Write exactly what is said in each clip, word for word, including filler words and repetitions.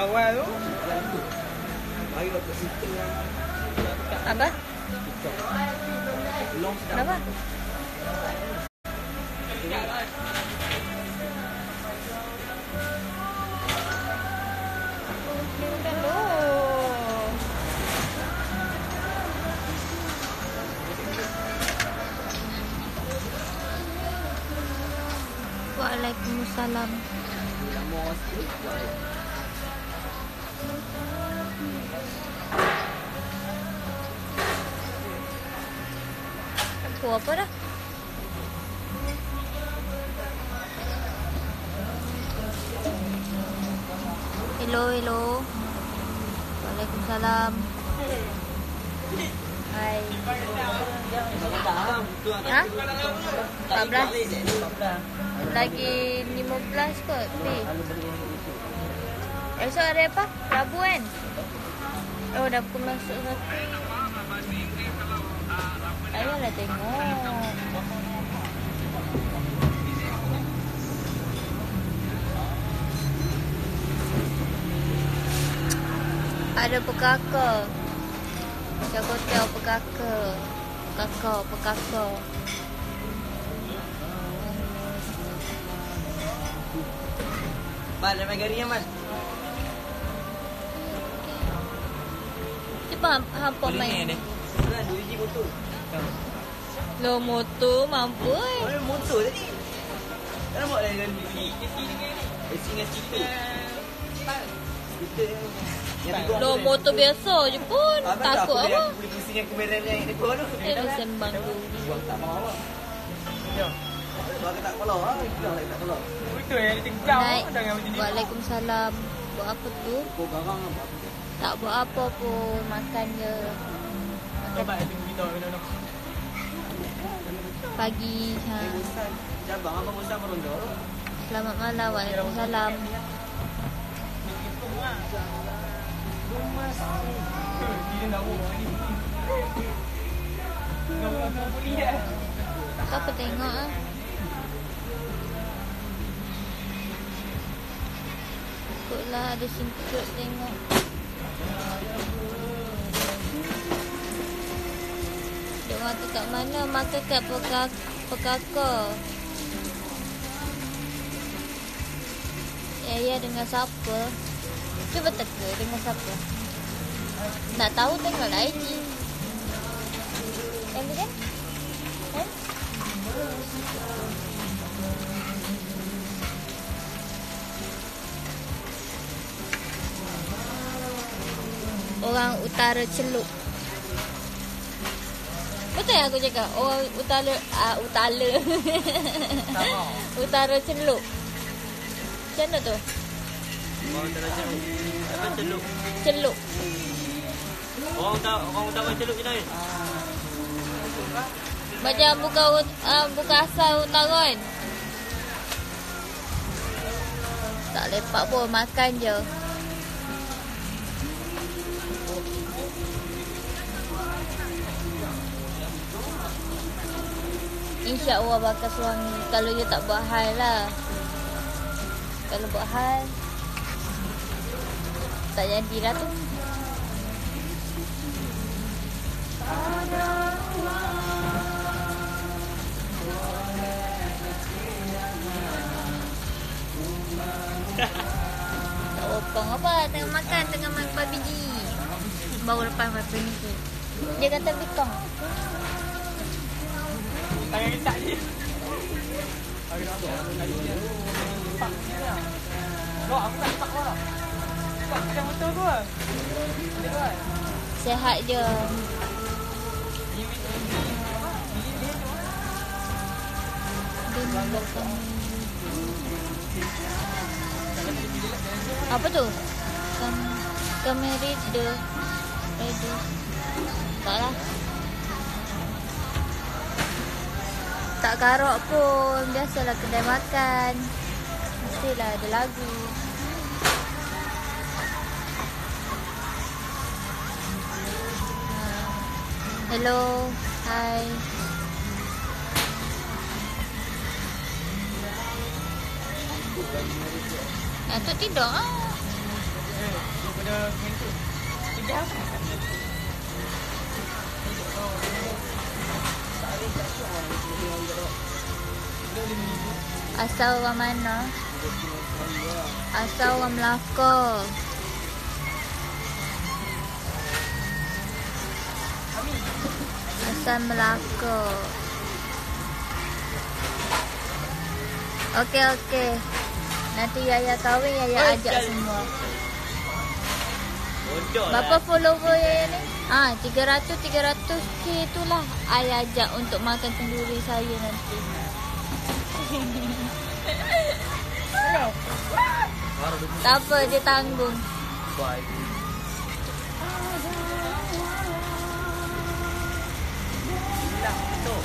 awal tu. Apa? Kenapa? Waalaikumsalam. Aku apa dah? Hello, hello. Waalaikumsalam. Hai. Ha? empat belas. Lagi lima belas kot. Pay. Esok hari apa? Rabu kan? Oh, dah pukul masuk satu. Ayolah tengok. Ada pekaka. Macam hotel pekaka. Pekaka, pekaka. Mal, dah main gari Mal. Cuba hampa main. Ni. Mana dua biji motor. Lo motor mampu eh. Oh, motor tadi. Tak nampak dah dengan biji. Isi dengan stiker. Stiker. Lo motor biasa je pun. Abang Takut tak apa? Aku boleh pusing dengan kemeran yang depan tu. Eh, lo sembang tu. Buang tak mau apa. Ya. Buang tak kepala ah. Kita tak kepala. Betul ya, dia kejam Naik. dengan macam ni. Waalaikumsalam. Buat apa tu? Kau garang apa? Tak buat apa pun. Makan je. Coba dia tunggu kita minum. Pagi. Ha. Bosan. Cabang apa bosan meronda? Selamat malam. Waalaikumsalam. Dia nak buat ni. Nak buat apa pun dia. Kau apa tengok ah? Ikutlah ada simput tengok. Dia makan kat mana? Makan kat pekak pekaka. Ya, ya dengan siapa? Cuba teka dengan siapa? Nak tahu tengoklah I G. Yang tu kan? Kan? Orang utara Celuk. Betul yang aku cakap? Orang utara uh, utara. Utara Celuk. Macam mana tu? Orang utara Celuk. Apa Celuk? Celuk. Orang utara orang utara Celuk je ni. Macam bukan uh, bukan asal utara kan? Tak lepak pun, makan je. InsyaAllah bakal suami. Kalau dia tak buat hal lah. Kalau buat hal tak jadilah tu. Tak opong apa. Tengah makan. Tengah makan biji. Baru lepas makan ni tu. Dia kata bikong. Tangan letak je. Loh, aku nak letak kau lah. Letak macam betul tu lah. Betul lah. Sehat je. Apa tu? Kam Kamerida. Redo. Taklah. Tak karok pun. Biasalah kedai makan. Mestilah ada lagu. Hello. Hai. Atuk tidur ah. daripada main tu. Tiga apa? Asal orang mana? Asal orang Melaka. Asal Melaka. Okey okey. Nanti Yaya kahwin, Yaya ajak semua. Bodoh lah. Berapa follower Yaya ni? Ah, tiga ratus tiga ratus K itulah I ajak untuk makan kenduri saya nanti. Boleh? Tak apa, dia tanggung. Bye. Hilang betul.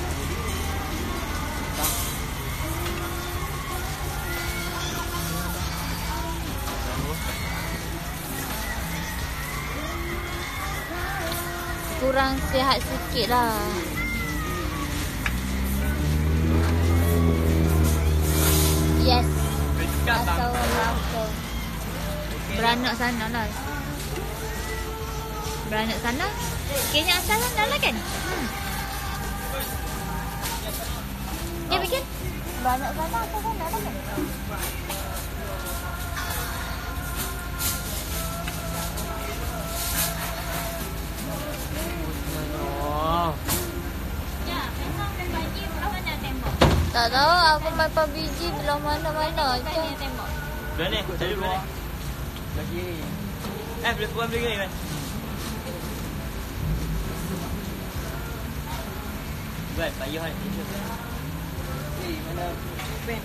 Kurang sihat sikit lah. Yes. Asal orang Melaka. Beranak sana lah. Beranak sana. Kayaknya asal sana lah kan? Hmm. Dia bikin beranak sana asal sana lah kan? Tak tahu, aku main P U B G belah mana-mana je. Belah ni, cari belah ni. Lagi. Eh, boleh buat beli ni kan? Buat, payah kan? Eh, mana? Ben.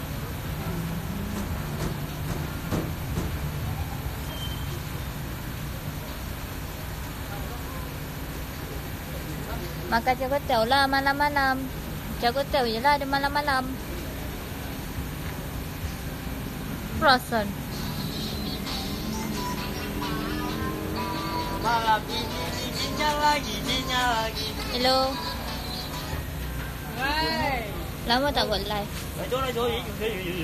Makan cakotel lah malam-malam. Cakotel je lah ada malam-malam. Perasan. Malam ini dinginnya lagi, dinginnya lagi. Hello. Hai. Lama tak buat live. 来走来走，可以可以可以。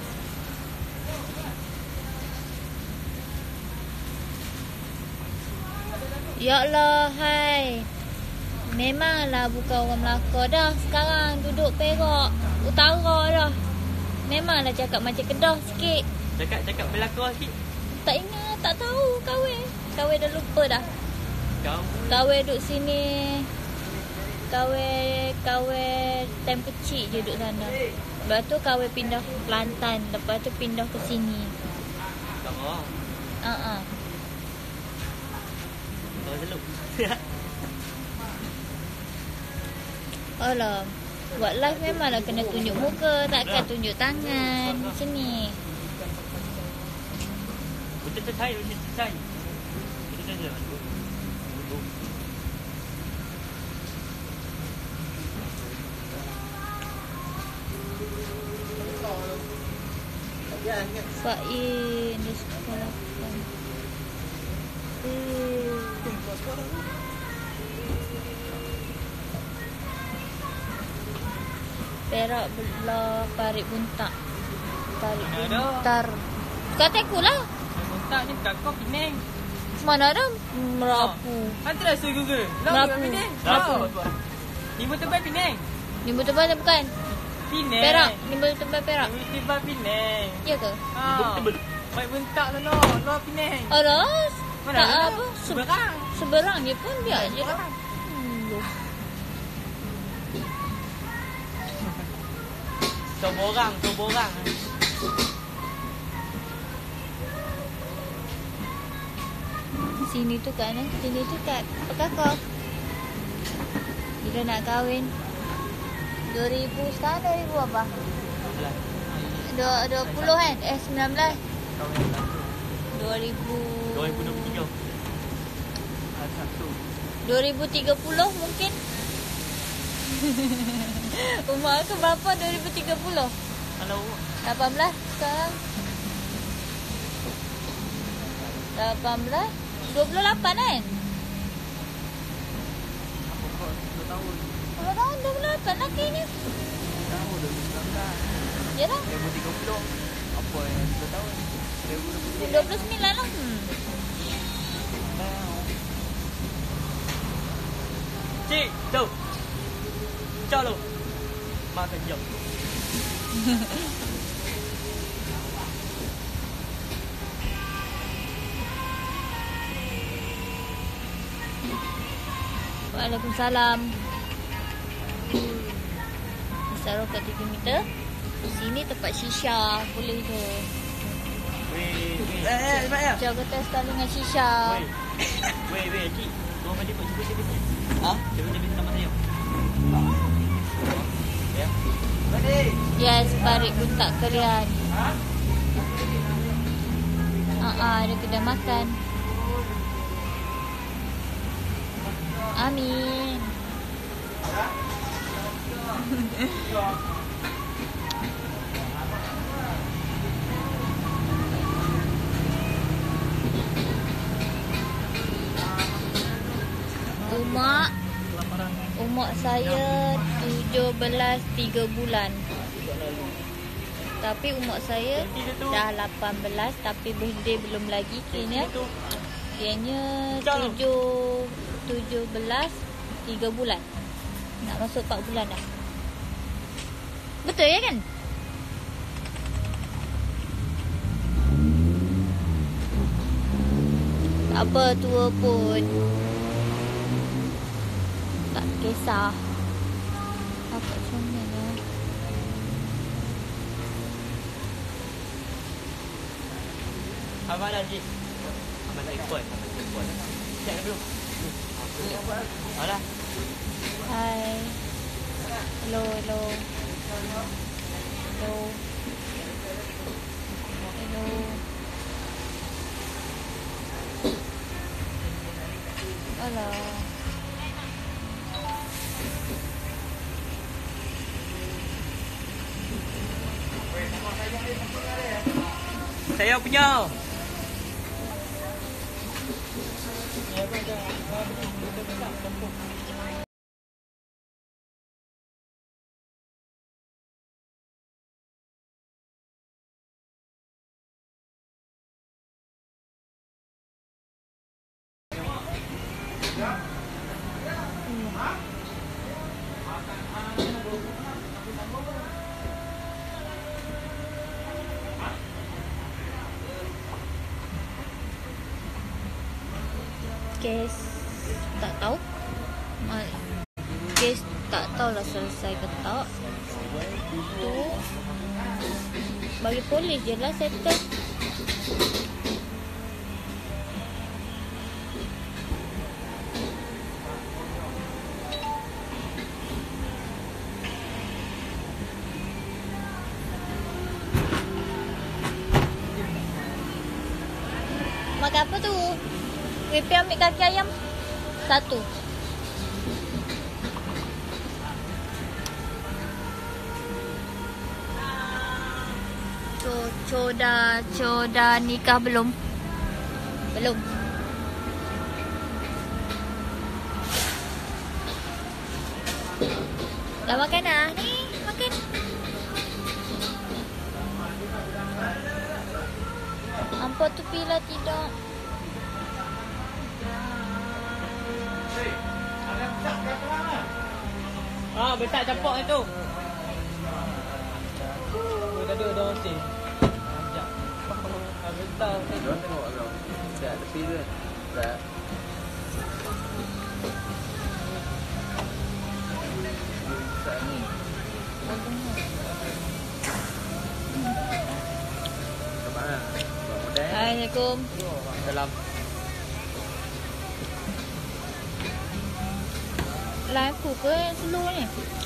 Ya Allah, hai. Memanglah bukan orang Melaka dah. Sekarang duduk Perak Utara dah. Memanglah cakap macam Kedah sikit. Cakap-cakap belakang sikit. Tak ingat, tak tahu kahwin. Kahwin dah lupa dah. Kamu Kahwin duduk sini. Kahwin, kahwin time kecil je duduk sana. Lepas tu kahwin pindah ke Kelantan. Lepas tu pindah ke sini. kamu. Haa. Uh-uh. Kau selalu. Alah. Buat live memanglah kena tunjuk muka. Takkan tunjuk tangan. Macam ni. Betul tak saya, betul tak saya. Betul tak saya. Fain di sekolah. Hmm. Perak belah Parit Buntak. Parit Buntar. Kata aku lah. Tak ni bukan kau Penang. Mana ada Merapu. Nanti lah suruh Google. Merapu. Merapu. Ibu tebal Penang. Nimbu tebal bukan? Penang. Perak. Nimbu tebal Perak. Ibu tebal Penang. Ya ke? Ha. Baik bentak sana. Luar Penang. Alah. Mana Tak ada? apa. Se- Seberang. Seberang je pun biar je lah. Seberang. Hmm. Coborang, coborang. Sini tu kat mana? Sini tu kat Pekakor. Bila nak kahwin? dua ribu sekarang dua ribu apa? Dua, dua puluh kan? Eh, sembilan belas. Dua ribu. dua ribu dua puluh tiga. Dua ribu tiga puluh mungkin. Umur aku berapa? Dua ribu tiga puluh. Kalau Lapan belas sekarang. Lapan belas. Dua puluh lapan kan? Berapa tahun? Dua puluh lapan lah kayaknya. tahun dua ribu sembilan belas. Yalah. dua ribu tiga puluh. Apa yang dua tahun? dua ribu dua puluh. Dua puluh sembilan lah. Hmm. Cik, tu. Cak lu. Makan jam. Waalaikumsalam. Besar rokat tiga meter. Sini tempat shisha. Boleh tu. Weh, weh. Eh, eh, Ismail. Jauh kata sekali dengan shisha. Weh. Weh, weh, cik. Tolong balik kau cuba cik. Ha? Cuba cik sama saya. Ya. Balik. Yes, parit buntak kerian. Ah, ah, ada kedai makan. Amin. Umak Umak saya tujuh belas tiga bulan. Tapi umak saya dah lapan belas tapi birthday belum lagi. Kiranya Kiranya tujuh tujuh belas tiga bulan. Nak masuk empat bulan dah. Betul ya kan? Tak apa, tua pun tak kisah. Apa comel ya. Abang dah cik. Abang tak ikut. Abang tak ikut. Cek dulu. Alah. Hai. Hello, hello. Hello. Hello. Alah. Saya punya. Kes tak tahu. Kes tak tahulah selesai ke tak. Tu bagi polis je lah settle. Makan apa tu? Pipi ambil kaki ayam. Satu. Co dah, co dah nikah belum? Belum. Dah makan dah? Ni, makan. Hampa tu pila tidak? Ah, betak campur itu. Oh, tadi ada orang sing. Ajak. Ah, betak. Dia tengok kau. Dah tepi tu. Dah. Ni. Kemana? Assalamualaikum. Dalam. Live aku ke yang slow ni?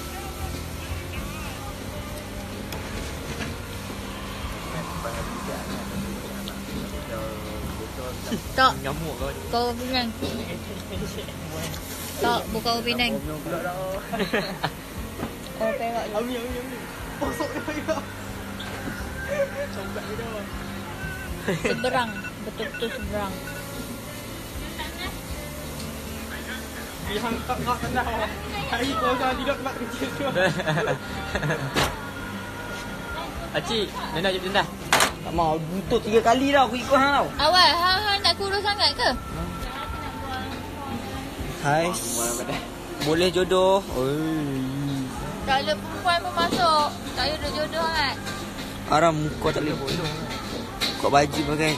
Tak. Nyamuk kau ni. Kau Penang. Tak, bukan orang Penang. Orang Perak je. Ami, ami, ami. Posok dia juga. Combat dia dah. Seberang. Betul-betul seberang. Dia hantar nak kena. Hari kau dah tidak tempat kecil tu. Acik, Nena jumpa dah. Tak mau, butuh tiga kali dah aku ikut hang tau. Awal, hang hang nak kurus sangat ke? Hai. Boleh jodoh. Oi. Tak ada perempuan pun masuk. Tak ada jodoh kan? Haram kau tak boleh. Kau baju pakai.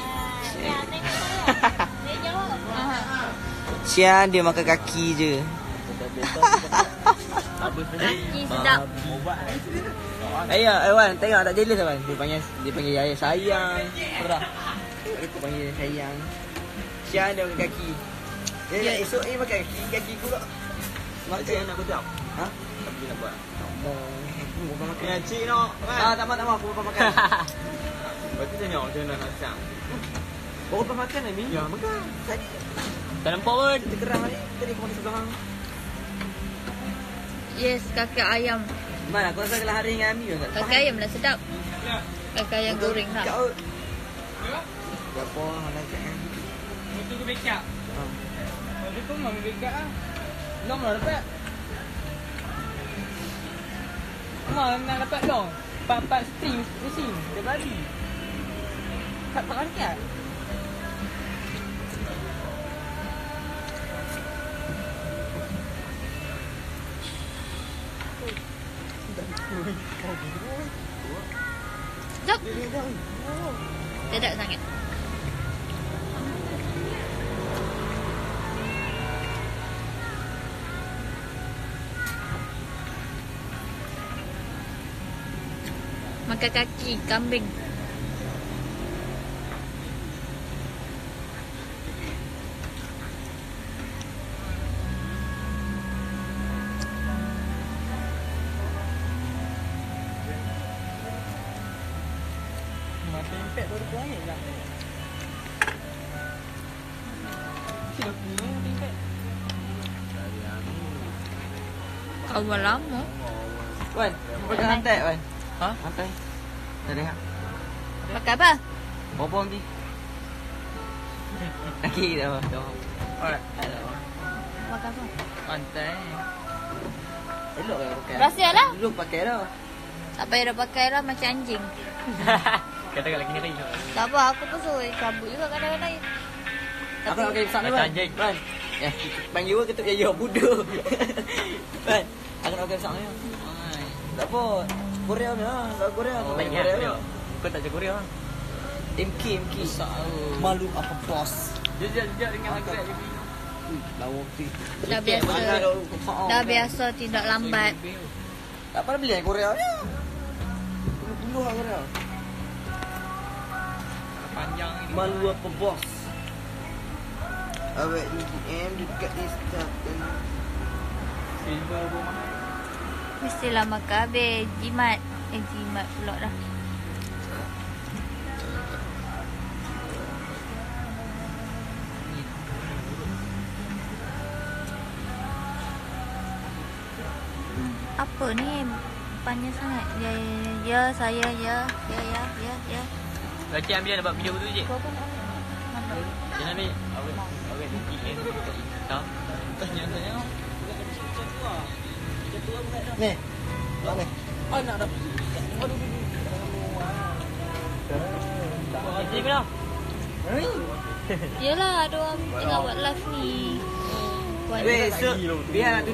Sian dia makan kaki je. Kaki sedap. Ayah, Wan, tengok tak jealous Wan. Dia panggil dia panggil ayah sayang. Betul. Dia panggil sayang. Sian dia makan kaki. Dia yeah. Esok ni makan kaki, kaki pula. Makan nak betul. Ha? Tak boleh nak buat. Mau makan ya, cik nak. Ah, tak mau tak mau aku lupa makan. Berarti tengok macam mana nak siang. Baru lepas makan ni? Ya, makan. Tak nampak pun. Kita kerang ni. Tadi kau masuk belakang. Yes, kaki ayam. Mana? Kau rasa kalau hari dengan Ami ke? Kaki ayam lah sedap. Kaki ayam goreng lah. Kau. Berapa orang nak cakap? Itu ke bekak? Lepas tu mau bekak ah. Long lah dapat. Mau nak dapat long. Empat-empat string mesin. Dia bagi. Tak perangkat. Jom. Sedap sangat. Makan kaki kambing. Makan impact baru kuahnya lah. Sila punya impact. Awal lama. Wan, pegang hantai Wan. Ha? Hantai. Tak dengar. Makan apa? Berapa nanti? Lagi dah apa? Dah. Alright. Makan apa? Pantai. Elok lah pakai. Rahsia lah. Dulu pakai dah. Tak payah dah pakai lah macam anjing. Katakan lagi ngeri. Tak apa, aku pun suruh cabut juga kadang-kadang. Aku nak pakai besar ni Macam Wan. anjing. Wan. Ya, panggil Wan ketuk ya budak. Wan, aku nak pakai besar ni. Tak apa. Korea ni lah. Tak Korea. Oh, Main ingat Korea dia. Kau tak jaga Korea. M K, M K. Malu apa bos? Jejak jejak dengan agak je. Lawa pi. Dah biasa. Dah biasa tidak lambat. Tak apa beli yang Korea ni. Bulu lah Korea. Panjang ni. Malu apa bos? Awak ni D M dekat Instagram. Silver pun mahal. Mestilah makan habis. Jimat. Eh, jimat pula dah. Apa ni? Panjang sangat. Ya, ya, ya, ya, saya, ya, ya, ya, ya, ya. Lagi ambil dapat video tu je. Kau pun nak mana? Jangan ambil. Awak awak ni D M dekat Insta. Tanya-tanya. Ni. Tak ni. Oh nak dah. Aduh. Ini bila? Yelah, ada orang tengah buat live ni. Buat Weh, so biar nak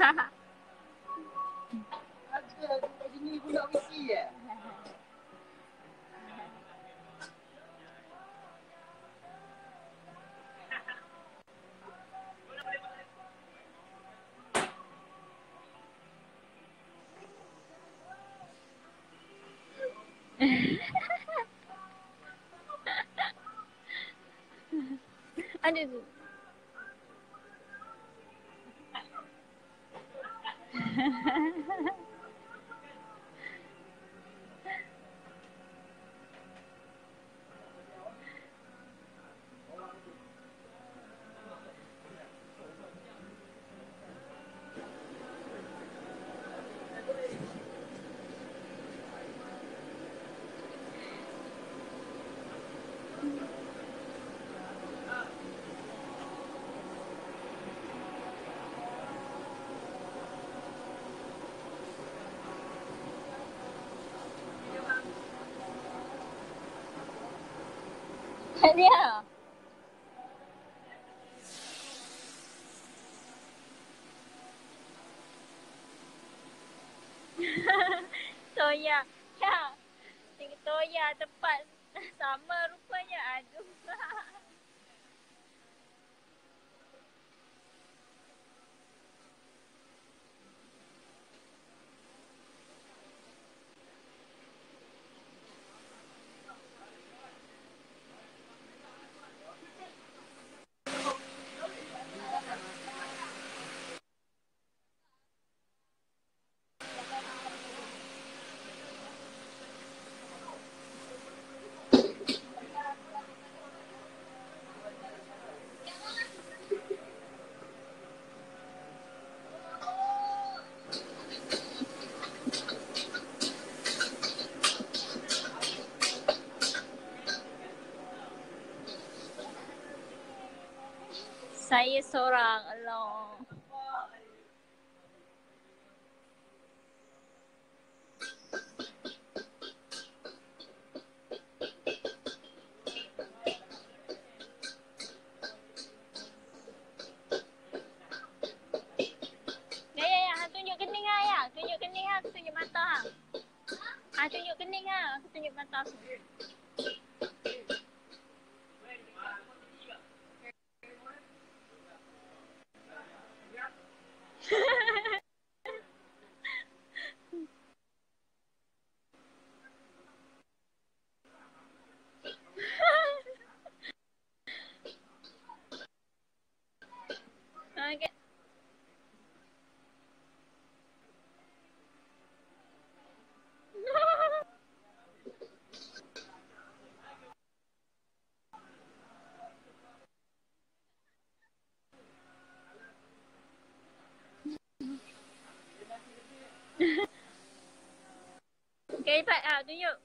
Ada kat sini pula whisky eh. Ada tu. Dia. Toya. Ya. Toya tepat sama rupanya. Aduh. Saya seorang. Allah. Ya, ya, ya. Hang tunjuk kening ha, ya. Tunjuk kening ha. Aku tunjuk mata ha. Ha, tunjuk kening ha. Aku tunjuk mata aku. Okay. Okay, cepat. Ha, tunjuk.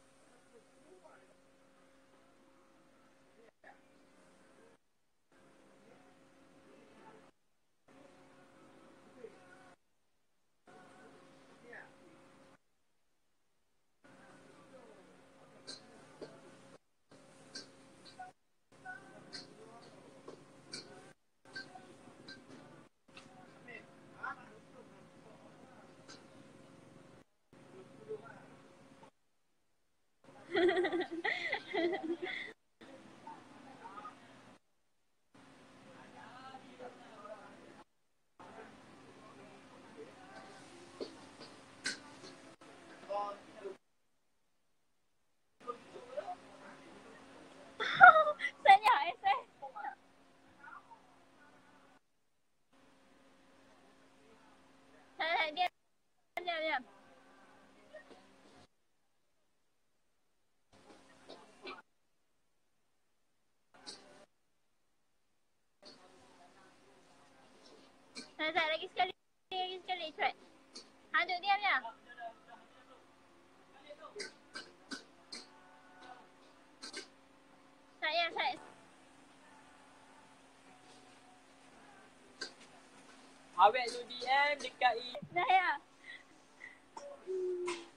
Saya, eh, saya. Hai, diam. Diam, diam. Hai, saya lagi sekali. Lagi sekali, cepat. Ha, duduk diam, ya. Saya, saya. Awet tu D M dekat i. Dah, ya.